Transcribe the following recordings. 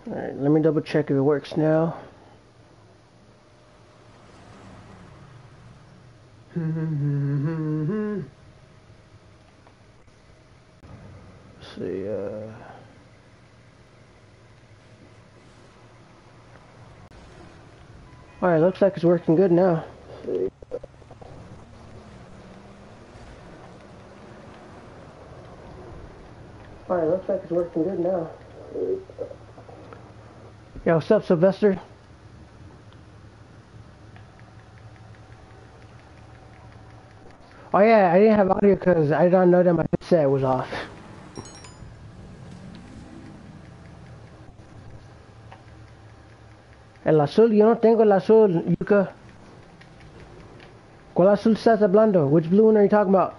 Alright, let me double check if it works now. Let's see, Alright, looks like it's working good now. Alright, looks like it's working good now. Yo, what's up, Sylvester? Oh yeah, I didn't have audio because I didn't know that my headset was off. El azul, yo no tengo el azul, Yuka. ¿Cuál azul estás hablando? Which blue one are you talking about?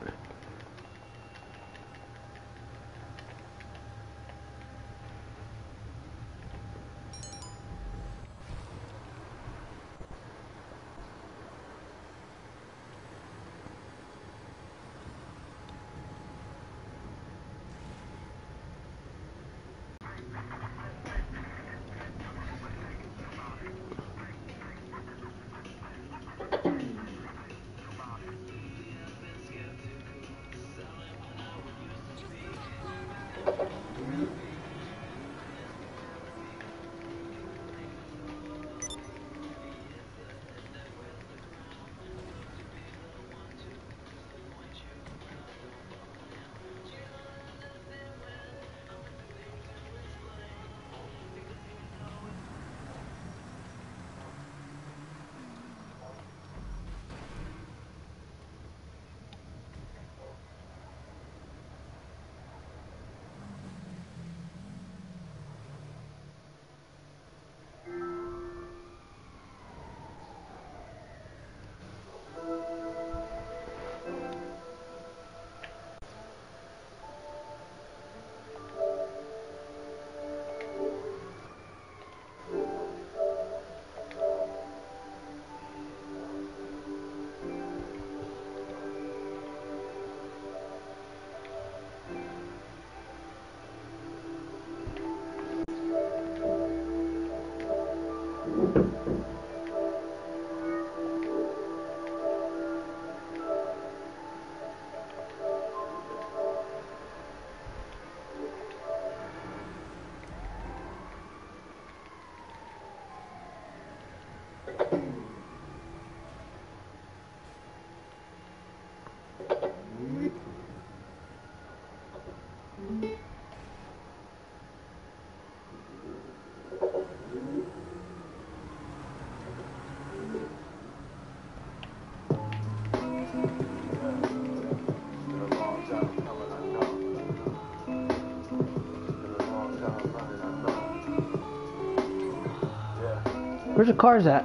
Where's the cars at?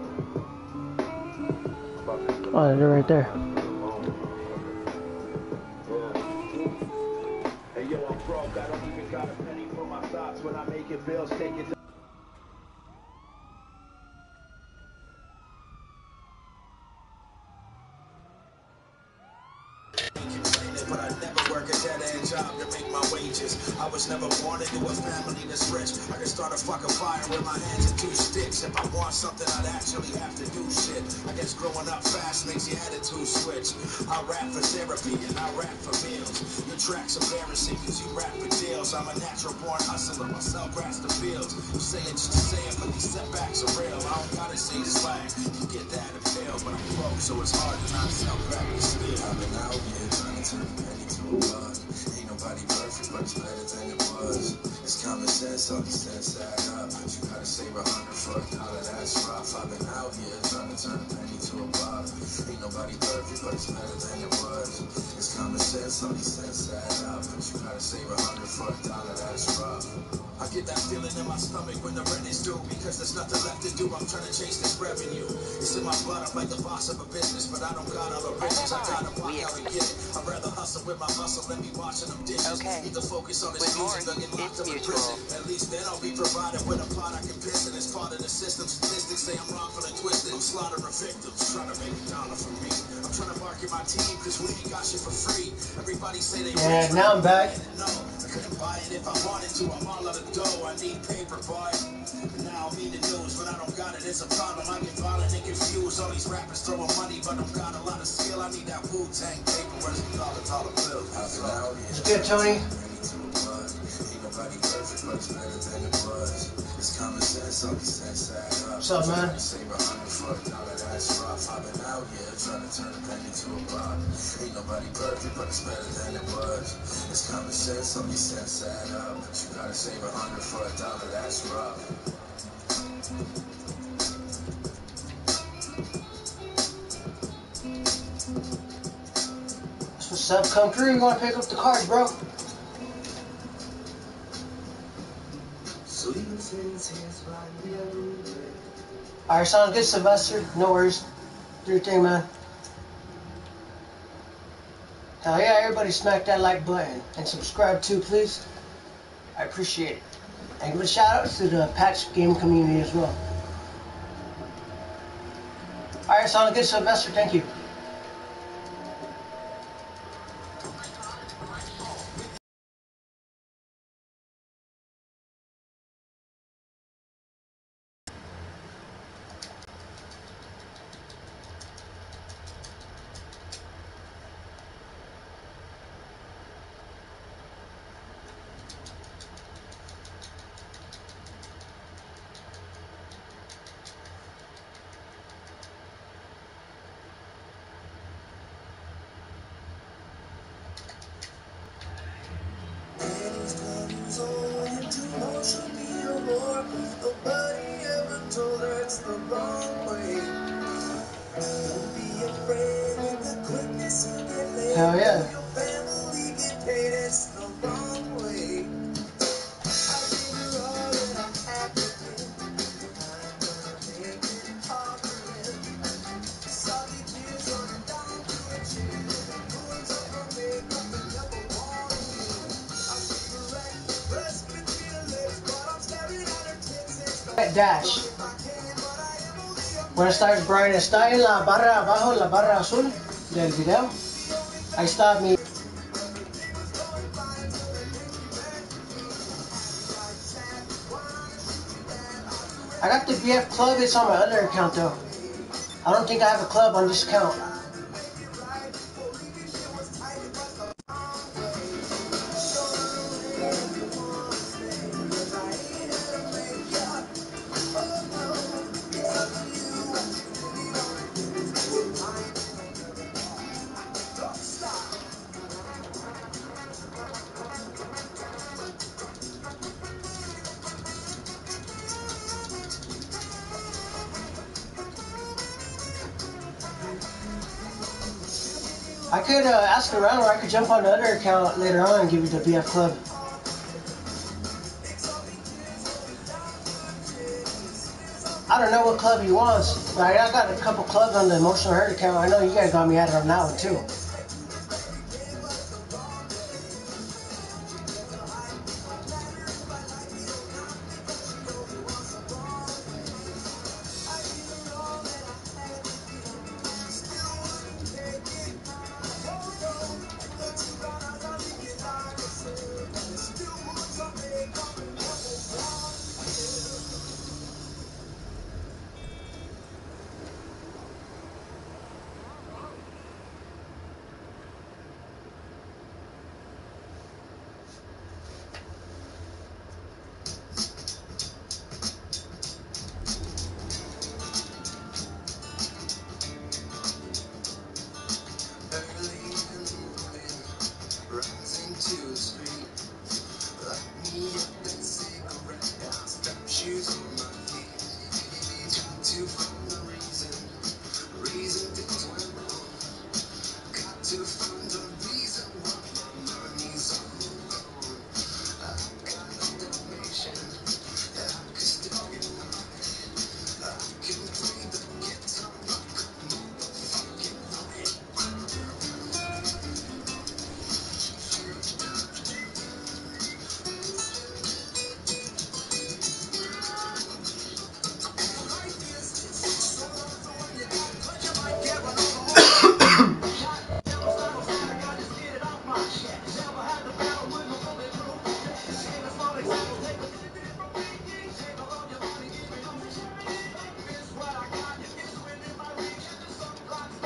Oh, they're right there. Hey yo, I'm broke. I don't even got a penny for my thoughts when I make it bills. Take it. But I never work a dead-end job to make my wages. I was never born into a family that's rich. I can start a fucking fire with my hands and two sticks. If I want something, I'd actually have to do shit. I guess growing up fast makes your attitude switch. I rap for therapy and I rap for meals. Your track's embarrassing cause you rap for deals. I'm a natural born hustler, I sell grass to fields. You say it just to say it, but these setbacks are real. I don't gotta say slang, you get that and fail. But I'm broke, so it's hard to not sell crack and steal. I've been out here trying to turn a penny to a buck. Ain't nobody perfect, but it's better than it was. It's common sense, all these cents add up. You gotta save $100 for $1, that's rough. I've been out here trying to turn a penny to a buck. Ain't nobody perfect, but it's better than it was. It's common sense, all these cents add up. You gotta save $100 for $1, that's rough. I get that feeling in my stomach when the rent is due, because there's nothing left to do. I'm trying to chase this revenue. It's in my blood, I'm like the boss of a business, but I don't got all the riches. I gotta walk out and get it. I'd rather hustle with my muscle than be watching them dishes. Need to focus on this music than get locked up in prison. At least then I'll be provided with a pot I can piss in. It's part of the system. Statistics say I'm wrongful and twisted. I'm slaughtering victims, trying to make $1 from me. I'm trying to market my team, cause we ain't got shit for free. Everybody say they now I'm back. No, I couldn't buy it if I wanted to. I'm all out of dough, I need paper, boy. Now I'm in the news, but I don't got it, it's a problem. I get violent and confused. All these rappers throwing money, but don't got a lot of skill. I need that Wu-Tang paper, where's the dollar bill? It's good, Tony. It's common sense, all these sense add up. What's up, man? Save $100 for $1, that's rough. I've been out here trying to turn a penny to a buck. Ain't nobody perfect, but it's better than it was. It's common sense, all these sense add up. But you gotta save $100 for $1, that's rough. What's up? Come through. You want to pick up the cards, bro? Alright, sounds good, Sylvester. No worries. Do your thing, man. Hell yeah, everybody smack that like button. And subscribe too, please. I appreciate it. And give a shout out to the Patch Game community as well. Alright, sounds good, Sylvester. Thank you. Nobody ever told her it's the wrong way. Don't be afraid with the quickness you get laid. Hell yeah. Your family get paid, it's the wrong way. I give her all that I have to give. I'm gonna make it hard for him. Salty tears on a down to a chin. Ruins up her makeup and never wanna win. I see her right, press between her lips, but I'm staring at her tits. It's the Dash. Buenas tardes, Brian. Está en la barra abajo, la barra azul del video. Ahí está mi... I got the BF Club. It's on my other account, though. I don't think I have a club on this account. I could ask around, or I could jump on the other account later on and give you the BF Club. I don't know what club he wants, but I got a couple clubs on the Emotional Hurt account. I know you guys got me added on that one too.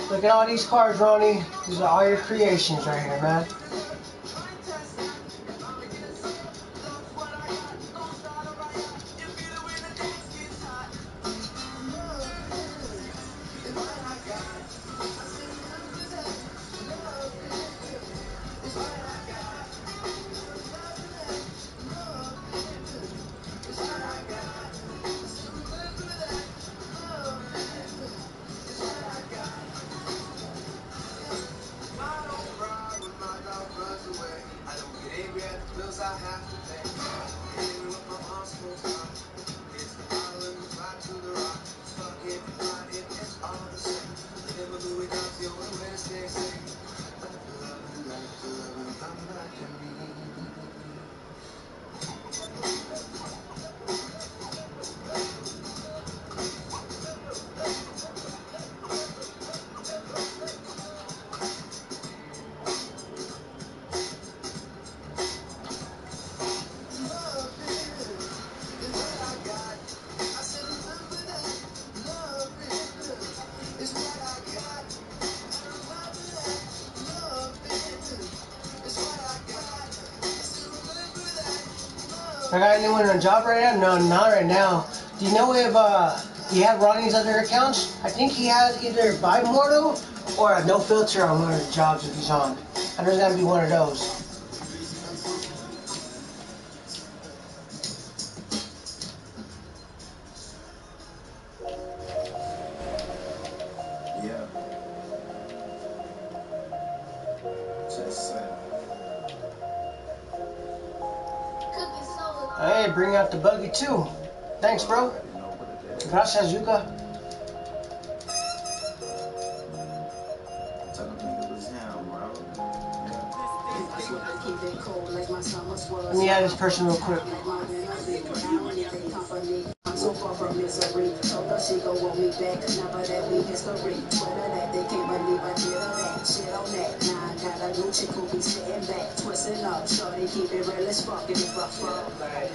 Look at all these cars, Ronnie. These are all your creations right here, man. I got anyone on a job right now? No, not right now. Do you know if you have Ronnie's other accounts? I think he has either Buy Mortal or a No Filter on one of the jobs if he's on. I know it's gonna be one of those. Yeah. Just Hey, bring out the buggy too. Thanks, bro. Gracias, Yuka. Tell them niggas was him, bro. Let me add this person real quick. So far from misery, told her she gon' want me back. Never that we history. Twitter that they can't believe I did all that. Shit on that. Nah, I got a new chick who be sitting back, twisting up. Shorty keep it real as fuck. If I fuck,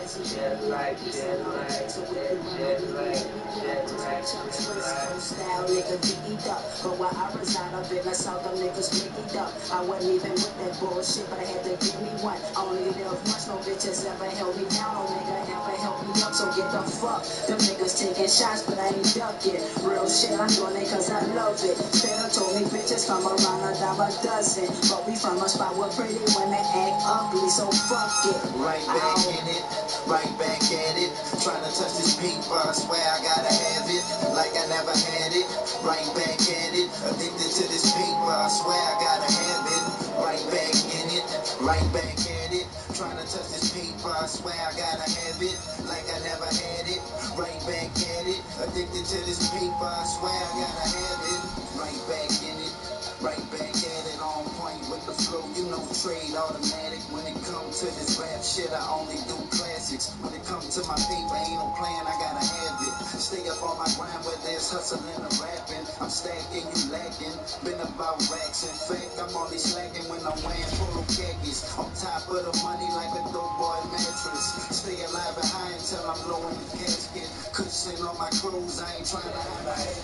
style nigga digged up. But while I reside up in the south, them niggas blicked up. I wasn't even with that bullshit, but I had to give me one. Only live once, no bitches ever held me down. No nigga ever held me up, so get the fuck. Them niggas taking shots, but I ain't ducking. Real shit, I'm doing it cause I love it. Better told me bitches come around a dime a dozen. But we from a spot where pretty women act ugly, so fuck it. Right back in it, right back at it. Trying to touch this pink bar, I swear I gotta have it. Like I never had it, right back at it. Addicted to this pink bar, I swear I gotta have it. Right back in it, right back at it. Trying to touch this pink bar, I swear I gotta have it. Like I never had it, right back at it. Addicted to this pink bar, I swear I gotta have it. Right back in it, right back at it. On point with the flow, you know trade automatic. When it comes to this rap shit, I only do classics. When it comes to my paper, ain't no plan, I gotta have it. Stay up on my grind, whether it's hustling or rapping. I'm stacking, you lacking. Been about racks. In fact, I'm only slacking when I'm wearing polo khakis. On top of the money like a dope boy mattress. Stay alive and high until I'm blowing the casket. Cushion on my clothes, I ain't trying to hide it.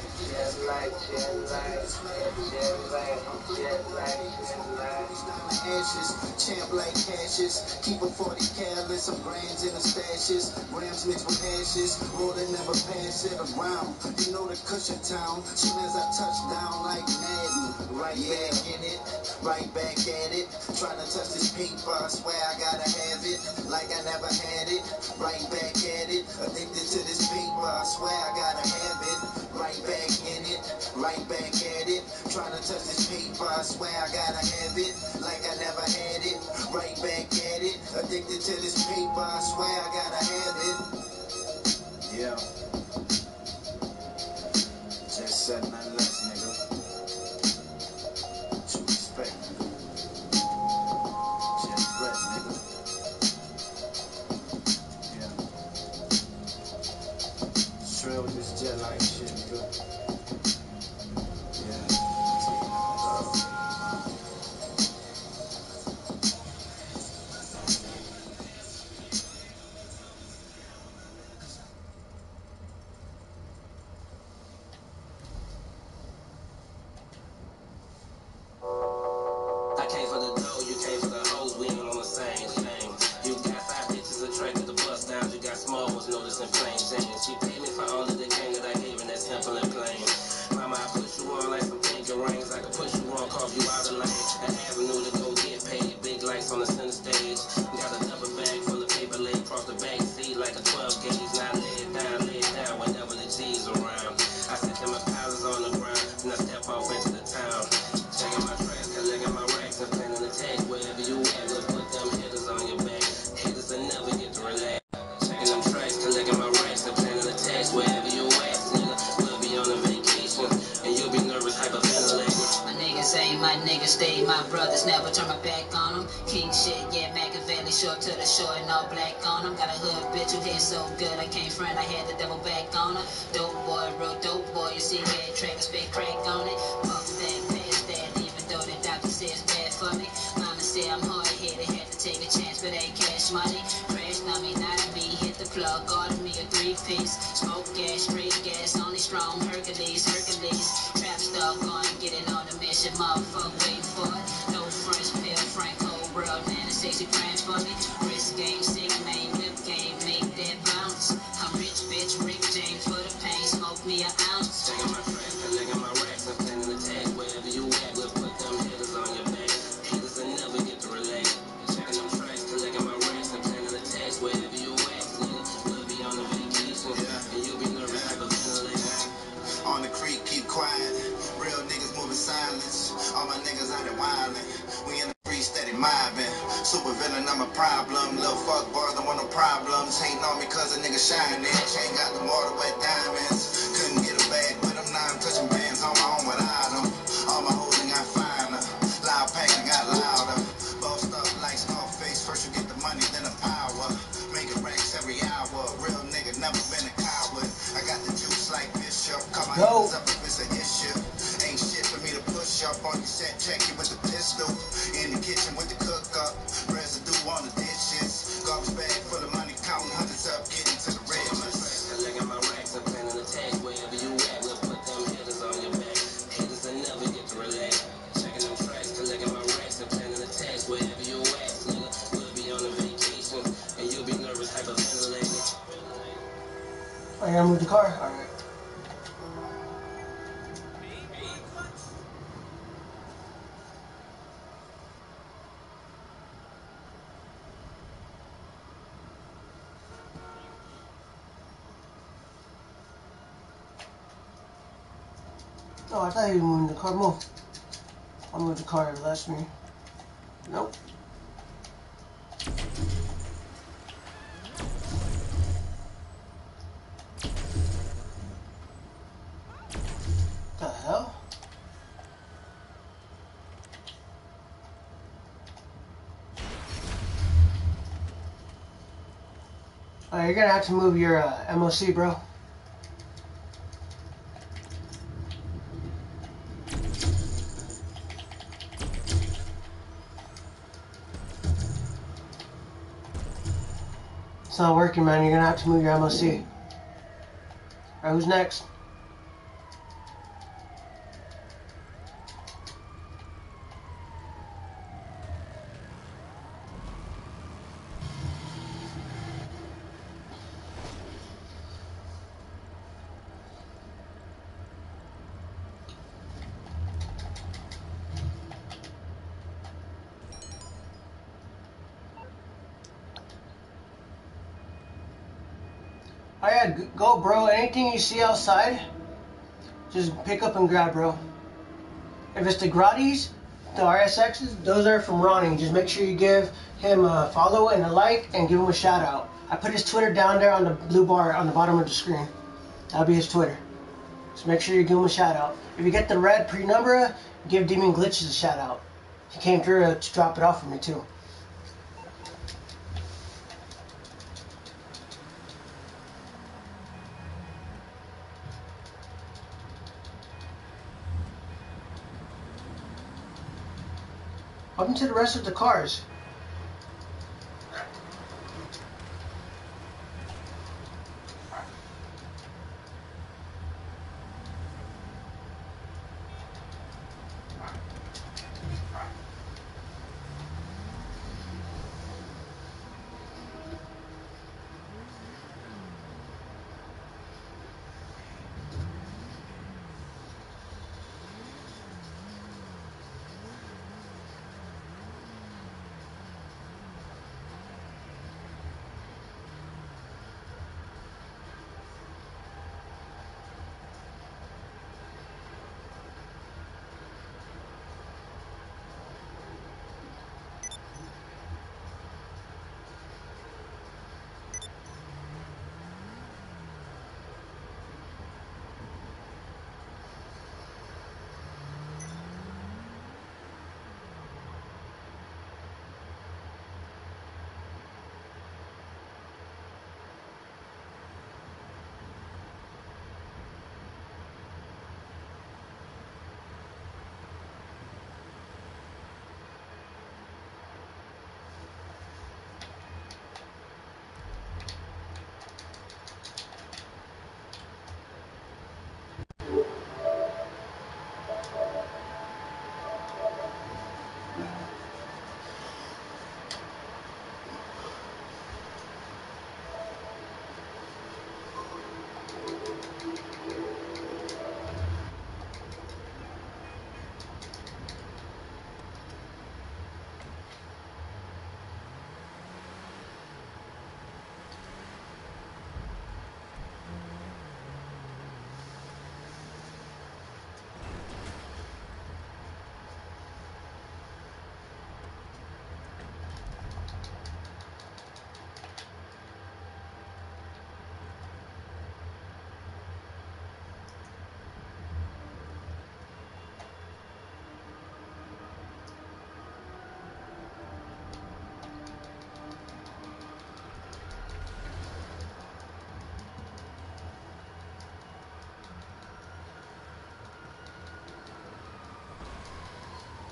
Ashes, champ like cashes. Keep a 40 careless, some grains in the stashes. Grams mixed with ashes, rolling never pass it around. You know the cushion town. Soon as I touch down like Madden, right back in it, right back at it. Trying to touch this pink bar, I swear I gotta have it. Like I never had it, right back at it. Addicted to this pink bar, I swear I gotta have it. Right back in it, right back at it. Trying to touch this pink bar, I swear I gotta have it. Like I never had it, right back at it. Addicted to this pink bar, I swear I gotta have it. Yeah. Just said nothing less, nigga. What you expect, nigga? Just rap, nigga. Yeah. Trail with this jet like shit, nigga. Yeah. text wherever you at, nigga. We'll be on a vacation, and you'll be nervous, hyperventilating. My niggas ain't my niggas, stay my brothers, never turn my back on them. King shit, yeah, Machiavelli, short to the shore and all black on them. Got a hood bitch who hit so good, I can't front, I had the devil back on her. Dope boy, real dope boy, you see head track, I spit crack on it. Fuck that, pass that, even though the doctor says bad for me. Mama said I'm hard-headed, had to take a chance, but ain't cash money. Crashed on me, not me, hit the plug, ordered me a 3-piece. Smoke gas, straight gas, only strong Hercules. Trap stuff, going, get it on the mission, motherfucker, wait for it. No French pill, Franco, world, man, it's 60 grand for me. Wrist game, sick, main, whip game, make that bounce. I'm rich, bitch, Rick James for the pain, smoke me an ounce. Checking my tracks, collecting my racks, I'm planning the tag wherever you at. We'll put them hitters on your back. Haters will never get to relate. Checking them tracks, collecting my racks, I'm planning the tags wherever you at, nigga. We'll be on a vacation, and you'll be nervous, hyperventilating. On the creek, keep quiet. Real niggas moving silence. All my niggas out there wildin'. We in the street steady mobbing. Super villain, I'm a problem. Little fuck boys don't want no problems. Hating on me cause a nigga shining. Chain got the water wet diamonds. Couldn't get a bag with them. Now I'm touching bands on my own without them. All my hoes ain't got finer. Loud pack got louder. Bossed up like Scarface. First you get the money, then the power. Making racks every hour. Real nigga never been a coward. I got the juice like Bishop. Come my hands up if it's an issue. Ain't shit for me to push up on your set. Check you with the pistol. In the kitchen with the cook up. Residue on the dishes. Garbage bag full of money. Counting hundreds up. Getting to the riches. Collecting my racks, I'm planning the tags wherever you at. We'll put them hitters on your back. Haters will never get to relate. Checking them tracks, collecting my racks, I'm planning the tags wherever you at, nigga. We'll be on a vacation, and you'll be nervous, hyperventilating. I gotta move the car? Alright. Oh, I thought he was moving the car. Move. I'll move the car to left me. Nope. The hell? Alright, you're gonna have to move your MOC, bro. It's not working, man. You're gonna have to move your MOC. Alright, who's next? Oh yeah, go, bro. Anything you see outside, just pick up and grab, bro. If it's the Grottis, the RSXs, those are from Ronnie. Just make sure you give him a follow and a like and give him a shout out. I put his Twitter down there on the blue bar on the bottom of the screen. That'll be his Twitter. So make sure you give him a shout out. If you get the red pre-number, give Demon Glitches a shout out. He came through to drop it off for me too. What happened to the rest of the cars?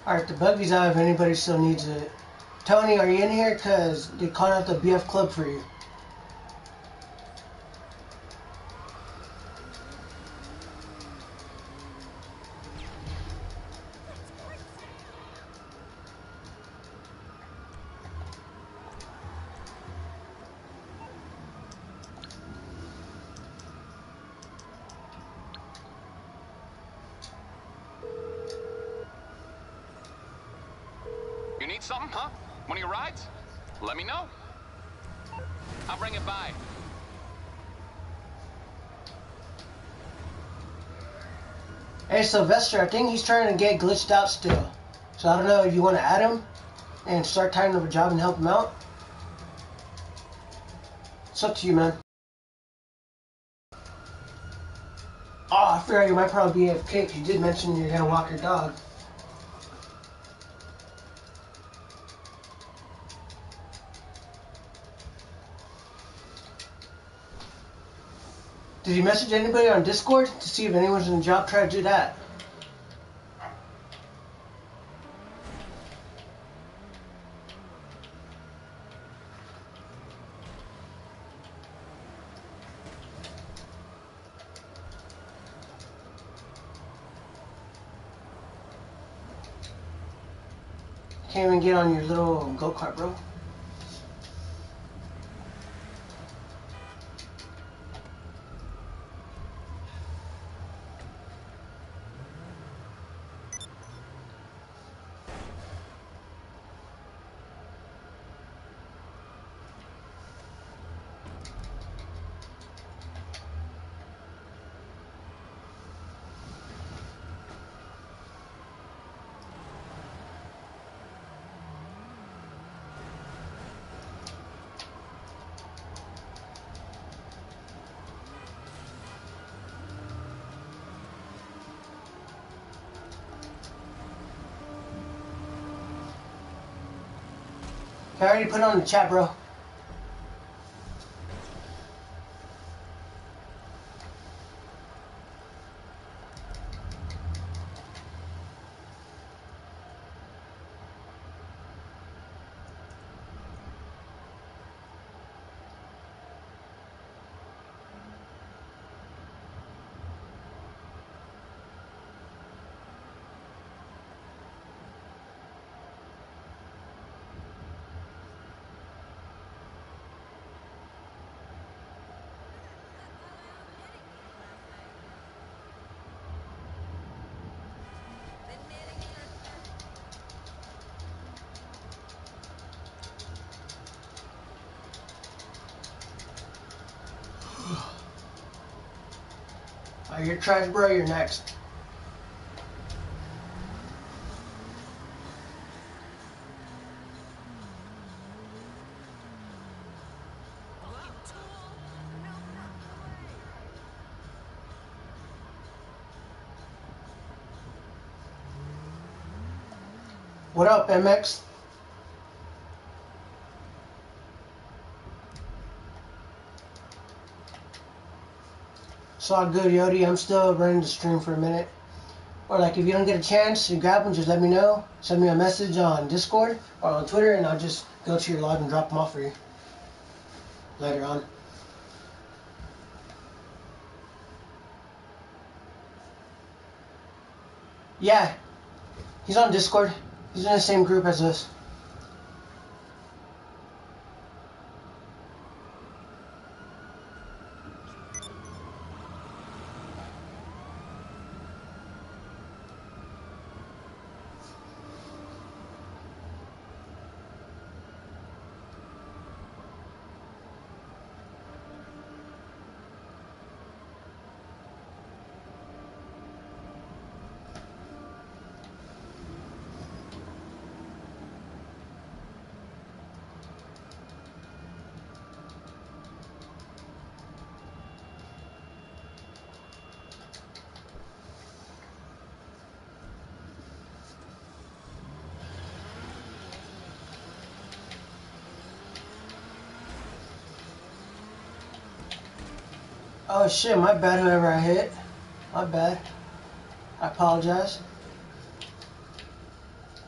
Alright, the buggy's out if anybody still needs it. Tony, are you in here? Because they called out the BF Club for you. You need something, huh? One of your rides? Let me know. I'll bring it by. Hey, Sylvester, I think he's trying to get glitched out still. So I don't know if you want to add him and start tying up a job and help him out. It's up to you, man. Oh, I forgot you might probably be AFK because you did mention you're going to walk your dog. Did you message anybody on Discord to see if anyone's in the job? Try to do that. Can't even get on your little go-kart, bro. I already put it on the chat, bro. You're trash, bro. You're next. What up, MX? It's all good, Yodi. I'm still running the stream for a minute. Or like if you don't get a chance to grab them, just let me know. Send me a message on Discord or on Twitter and I'll just go to your live and drop them off for you later on. Yeah, he's on Discord. He's in the same group as us. Oh shit, my bad whoever I hit. My bad. I apologize.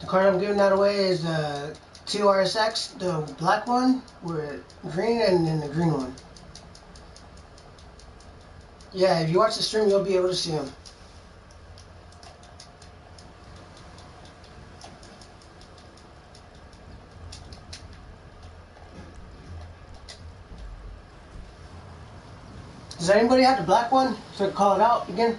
The card I'm giving that away is the TRSX, the black one with green, and then the green one. Yeah, if you watch the stream, you'll be able to see them. Does anybody have the black one? So I can call it out again?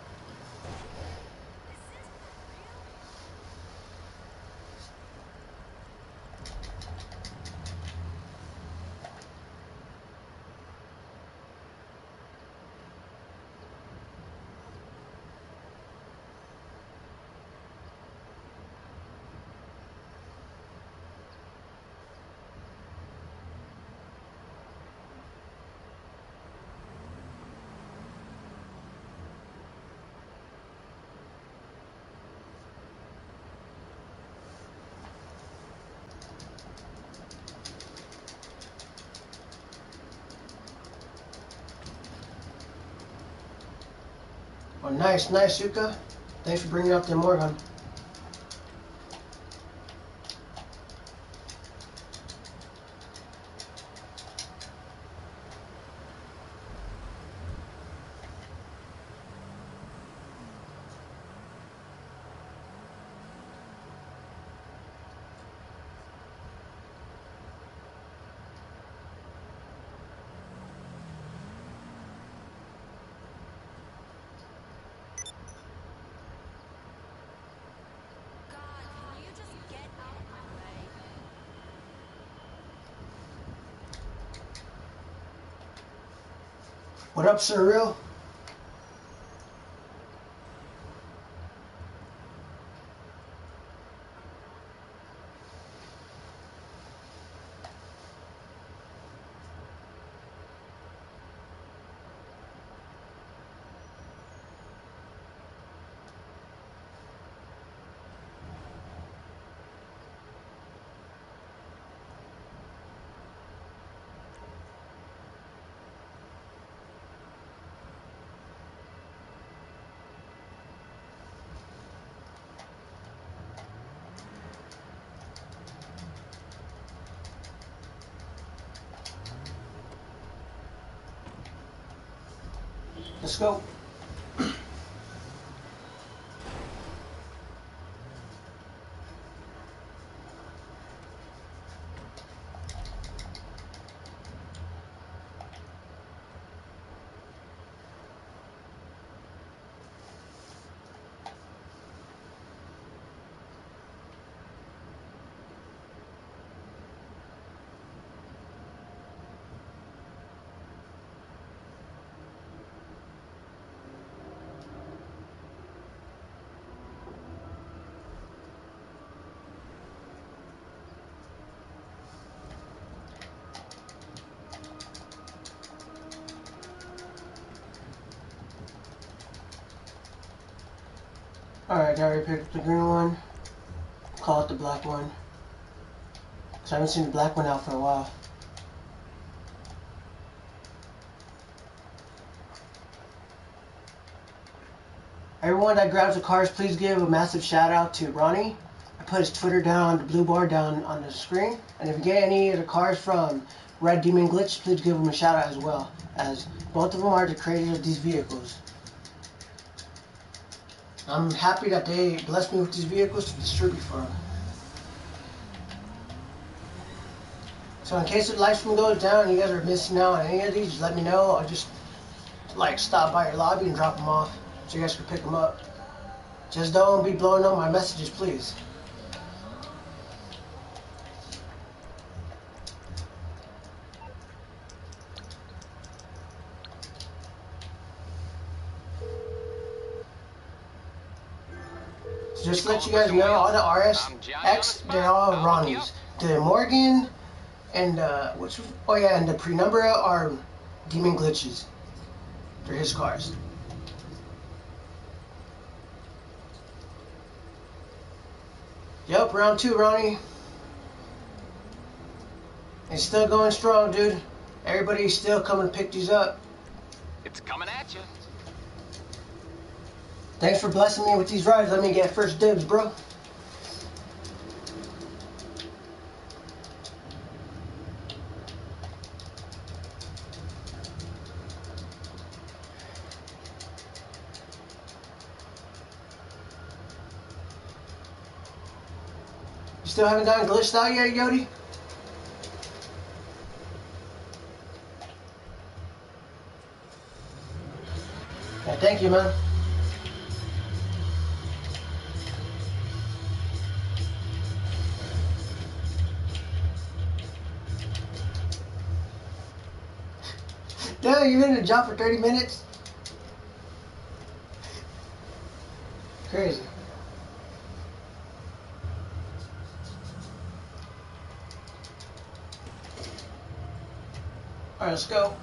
Oh, nice, Yuka. Thanks for bringing up the Morgan. What up, Surreal? Let's go. Alright, I already picked up the green one. Call it the black one. So I haven't seen the black one out for a while. Everyone that grabs the cards, please give a massive shout out to Ronnie. I put his Twitter down on the blue bar down on the screen. And if you get any of the cards from Red Demon Glitch, please give him a shout out as well, as both of them are the creators of these vehicles. I'm happy that they blessed me with these vehicles to distribute for them. So in case the live stream goes down and you guys are missing out on any of these, just let me know. I'll just like stop by your lobby and drop them off so you guys can pick them up. Just don't be blowing up my messages, please. Just to let you guys know, all the RSX, they're all Ronnie's. The Morgan and and the Penumbra are Demon Glitches. They're his cars. Yep, round 2, Ronnie. It's still going strong, dude. Everybody's still coming to pick these up. It's coming at you. Thanks for blessing me with these rides. Let me get first dibs, bro. You still haven't gotten glitched out yet, Yodi? Yeah, thank you, man. Damn, you've been in a job for 30 minutes? Crazy. Alright, let's go.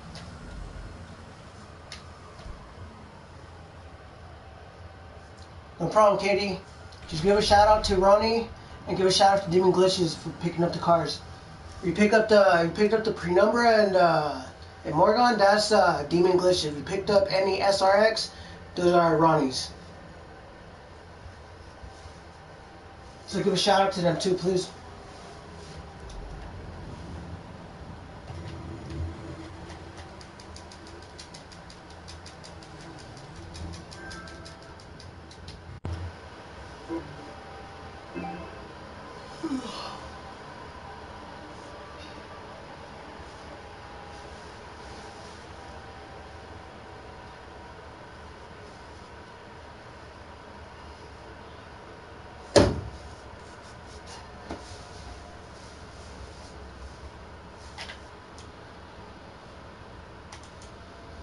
No problem, Katie. Just give a shout out to Ronnie and give a shout out to Demon Glitches for picking up the cars. You picked up the Penumbra and Morgan, that's Demon Glitches. If you picked up any SRX, those are Ronnie's. So give a shout out to them too, please.